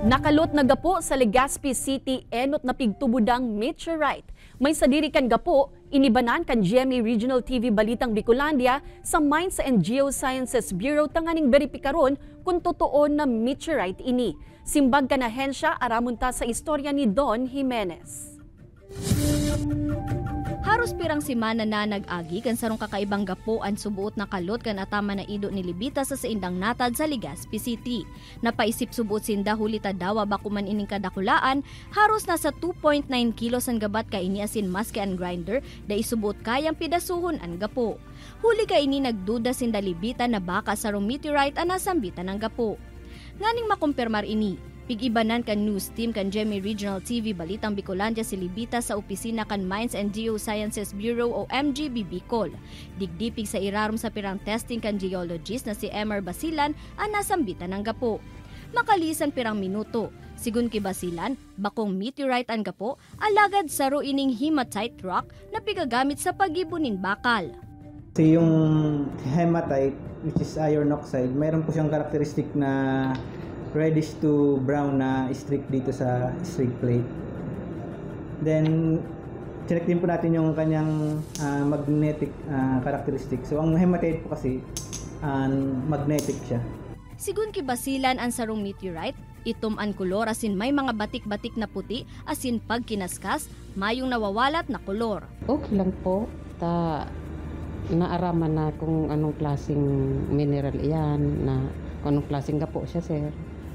Nakalot na gapo sa Legazpi City enot na pigtubudang meteorite. May sadiri kan gapo, inibanan kan GMA Regional TV Balitang Bicolandia sa Mines and Geosciences Bureau tanganing beripikaron kung totoo na meteorite ini. Simbag kan ahensya aramunta sa istorya ni Don Jimenez. Haros pirang simana na nag-agi kan sarong kakaibang gapuan subuot na kalot kan atama na ido ni Libita sa indang natad sa Legazpi City. Napaisip subuot sinda hulita dawa bakuman ining kadakulaan, haros nasa 2.9 kilos ang gabat ka ini asin maske and grinder da isubuot kayang pidasuhon ang gapo. Huli ka ini nagduda sinda Libita na baka sarong meteorite ang nasambitan ng gapo. Nganing makumpirmar ini, pig-ibanan kan news team kan GMA Regional TV Balitang Bicolandia si Libita sa opisina kan Mines and Geosciences Bureau o MGB Bicol. Digdipig sa irarom sa pirang testing kan geologist na si Emer Basilan ang nasambitan ng gapo. Makalisan pirang minuto, sigun ki Basilan, bakong meteorite ang gapo, alagad saro ining hematite rock na pigagamit sa pagibunin bakal. Kasi yung hematite, which is iron oxide, mayroon po siyang karakteristik na reddish to brown na streak dito sa streak plate. Then, check din po natin yung kanyang magnetic characteristic. So, ang hematite po kasi, magnetic siya. Sigun ki Basilan ang sarong meteorite, itom ang kolor asin may mga batik-batik na puti asin pag kinaskas, mayong nawawalat na kolor. Okay lang po. Naaraman na kung anong klaseng mineral iyan, na kung anong klaseng gapo siya, sir.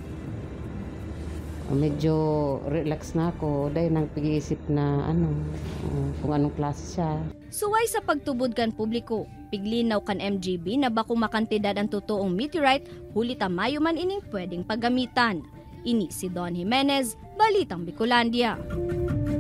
Medyo relax na ako dahil nang pag-iisip na kung anong klase siya. Suway sa pagtubod kan publiko, piglinaw kan MGB na bakong makantidad ang totoong meteorite, hulita mayo man ining pwedeng paggamitan. Ini si Don Jimenez, Balitang Bicolandia.